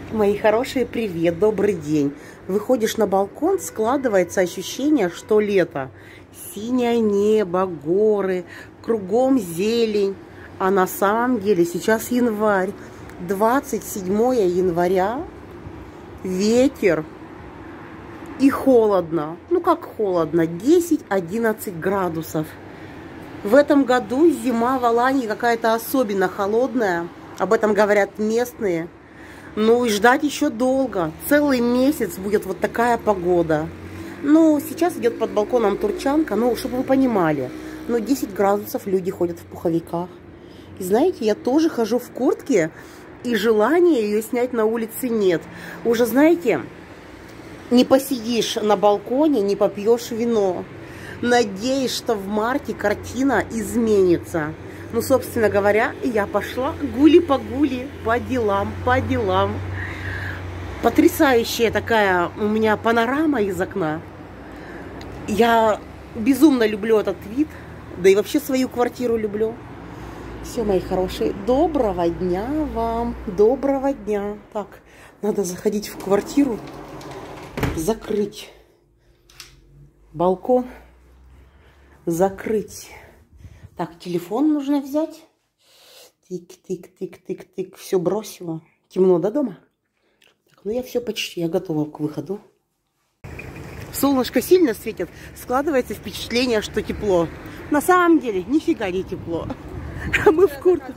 Мои хорошие, привет, добрый день. Выходишь на балкон, складывается ощущение, что лето. Синее небо, горы, кругом зелень. А на самом деле сейчас январь, 27 января, ветер и холодно. Ну как холодно, 10-11 градусов. В этом году зима в Алании какая-то особенно холодная. Об этом говорят местные. Ну и ждать еще долго. Целый месяц будет вот такая погода. Ну, сейчас идет под балконом турчанка, ну, чтобы вы понимали. Ну, 10 градусов, люди ходят в пуховиках. И знаете, я тоже хожу в куртке, и желания ее снять на улице нет. Уже, знаете, не посидишь на балконе, не попьешь вино. Надеюсь, что в марте картина изменится. Ну, собственно говоря, я пошла гули-погули, по делам, по делам. Потрясающая такая у меня панорама из окна. Я безумно люблю этот вид, да и вообще свою квартиру люблю. Все, мои хорошие, доброго дня вам, доброго дня. Так, надо заходить в квартиру, закрыть балкон, закрыть. Так, телефон нужно взять. Тик-тик-тик-тик-тик. Все бросила. Темно, да, дома? Так, ну я все почти. Я готова к выходу. Солнышко сильно светит. Складывается впечатление, что тепло. На самом деле, нифига не тепло. Мы в куртке.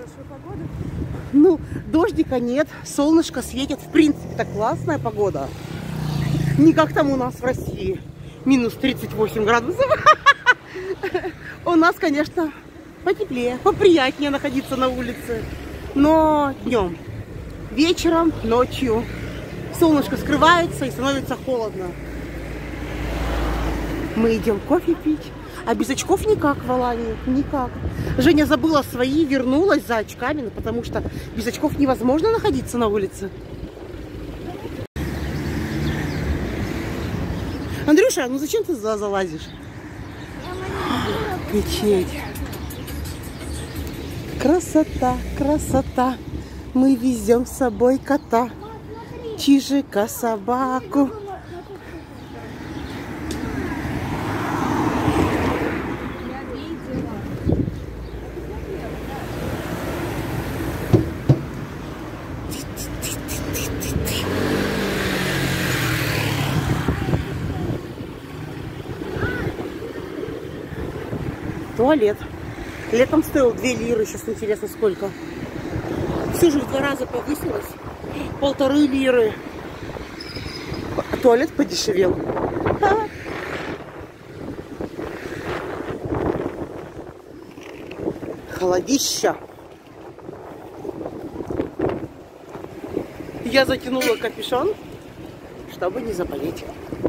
Ну, дождика нет. Солнышко светит. В принципе, так классная погода. Не как там у нас в России. Минус 38 градусов. У нас, конечно, потеплее, поприятнее находиться на улице. Но днем, вечером, ночью солнышко скрывается и становится холодно. Мы идем кофе пить. А без очков никак в Алании. Никак. Женя забыла свои, вернулась за очками, потому что без очков невозможно находиться на улице. Андрюша, ну зачем ты залазишь? Мечеть. Красота, красота. Мы везем с собой кота, чижика, собаку. Туалет. Летом стоил 2 лиры, сейчас интересно сколько. Все же в 2 раза повысилось. 1,5 лиры. А туалет подешевел. Холодища. Я затянула капюшон, чтобы не заболеть.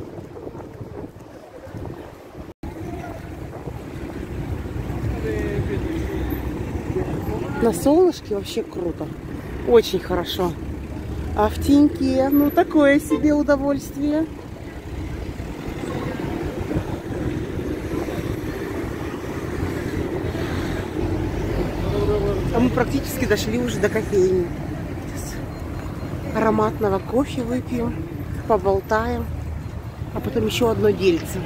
На солнышке вообще круто. Очень хорошо. А в теньке, ну, такое себе удовольствие. А мы практически дошли уже до кофейни. Сейчас ароматного кофе выпьем, поболтаем, а потом еще одно дельце.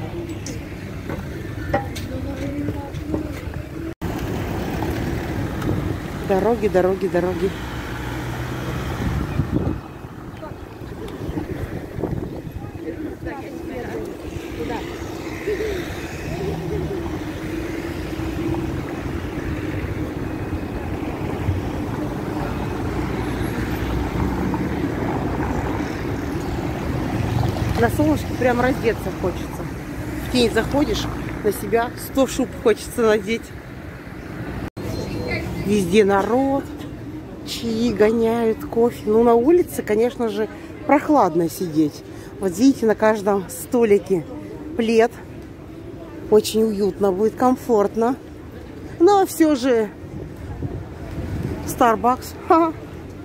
Дороги, дороги, дороги. На солнышке прям раздеться хочется. В тень заходишь, на себя 100 шуб хочется надеть. Везде народ, чаи гоняют, кофе. Ну, на улице, конечно же, прохладно сидеть. Вот видите, на каждом столике плед. Очень уютно, будет комфортно. Но все же Starbucks. Ха-ха.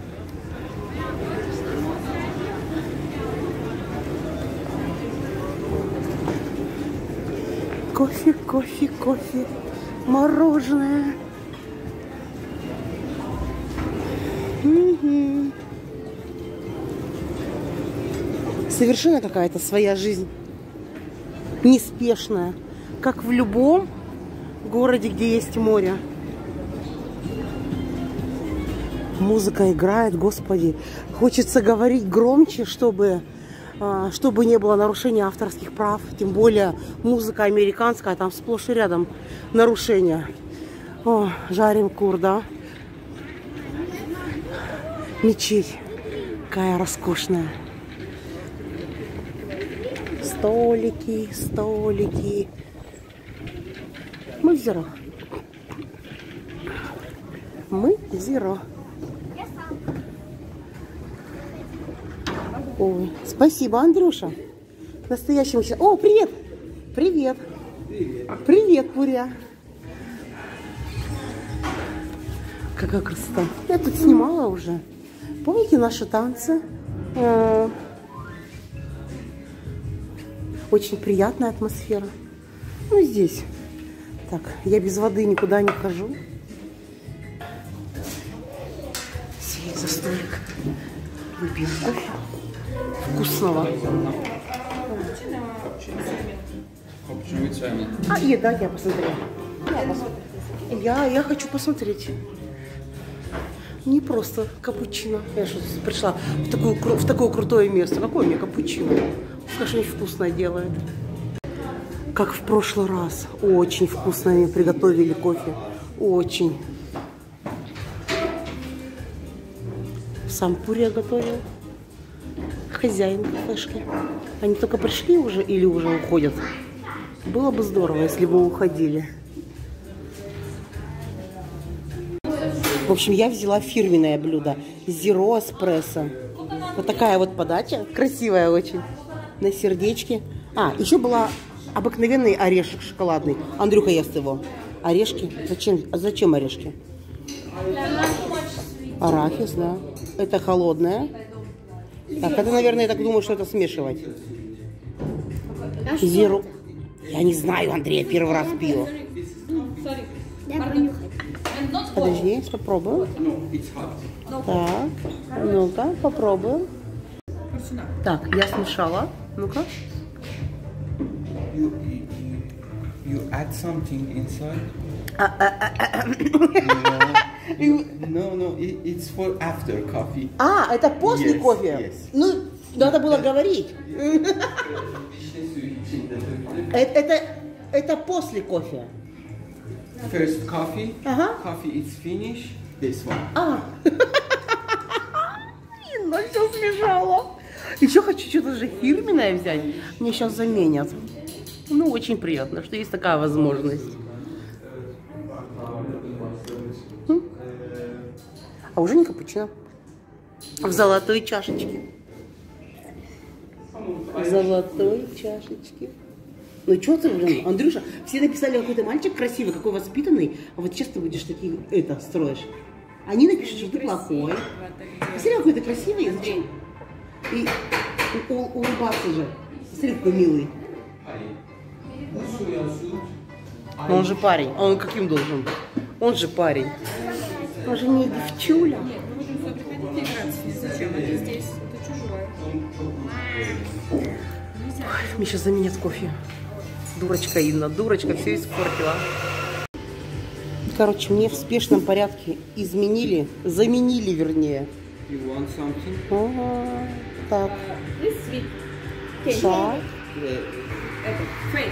Кофе, кофе, кофе, мороженое. Совершенно какая-то своя жизнь. Неспешная. Как в любом городе, где есть море. Музыка играет, господи. Хочется говорить громче, чтобы не было нарушения авторских прав. Тем более музыка американская, там сплошь и рядом нарушения. О, жарим кур, да? Мечеть. Какая роскошная. Столики, столики. Мы в Зеро. Мы в Зеро. Ой, спасибо, Андрюша. Настоящий мужчина. О, привет! Привет! Привет, привет, Пуря! Какая красота! Я тут снимала уже. Помните наши танцы? Очень приятная атмосфера. Ну, здесь. Так, я без воды никуда не хожу. Сели за столик. Выпьем кофе. Вкусного. Да, я посмотрела. Я хочу посмотреть. Не просто капучино. Я что пришла в такое крутое место. Какое мне капучино? Пускай что-нибудь вкусное делает. Как в прошлый раз. Очень вкусно мне приготовили кофе. Очень. Сам Пуря готовил. Хозяин кафешки. Они только пришли уже или уже уходят? Было бы здорово, если бы уходили. В общем, я взяла фирменное блюдо. Zero эспрессо. Вот такая вот подача. Красивая очень. На сердечке. А, еще была обыкновенный орешек шоколадный. Андрюха ест его. Орешки. Зачем орешки? Арахис, да. Это холодное. Так, это, наверное, я так думаю, что это смешивать. Zero. Я не знаю, Андрей, я первый раз пью. Подожди, попробуем. Так, ну-ка, попробуем. Так, я смешала. Ну-ка. You add something inside? No, it's for after coffee. А, это после кофе? Yes. Ну, надо было говорить. Это после кофе. First coffee. Coffee is finished. This one. Ну все смешала. Еще хочу что-то же фирменное взять. Мне сейчас заменят. Ну, очень приятно, что есть такая возможность. А уже не капучино. В золотой чашечке. В золотой чашечке. Ну что ты, блин, Андрюша, все написали, какой-то мальчик красивый, какой воспитанный, а вот сейчас ты будешь такие, строишь. Они напишут, что ты плохой. Посмотри, какой ты красивый, зачем? И улыбаться же. Посмотри, какой милый. Но он же парень. А он каким должен быть? Он же парень. Он же не девчуля. Нет, мы будем сюда приходить и играться. Зачем? Это здесь, это чужое. Мне сейчас заменят кофе. Дурочка Инна, дурочка, все испортила. Короче, мне в спешном порядке заменили, вернее. You want something? Ага, так. This sweet. Так. Это face.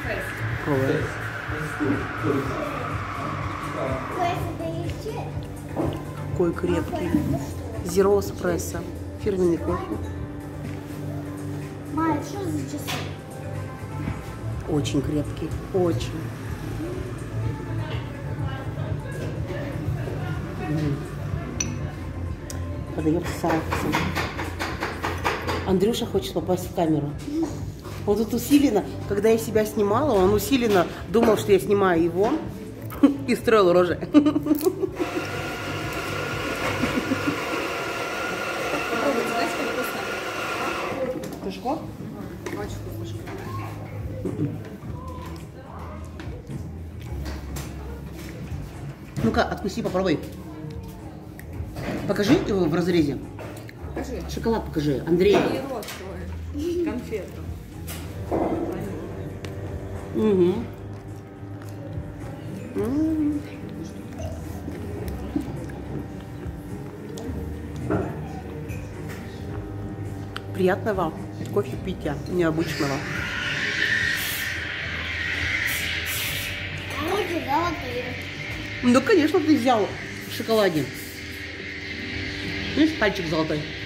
Какой крепкий. Zero эспрессо. Фирменный кофе. Мать, что за часы? Очень крепкий. Очень. Подается с арахисом. Андрюша хочет попасть в камеру. Он тут усиленно, когда я себя снимала, он усиленно думал, что я снимаю его и строил рожи. Попробуйте, знаете, как вкусно? Пешко? Очень вкусно шоколад. Ну-ка, откуси, попробуй. Покажи его в разрезе. Покажи. Шоколад покажи, Андрей. И рот твой. конфету. Угу. Приятного кофе питья, необычного. Ну, конечно, ты взял в шоколаде. Видишь, пальчик золотой.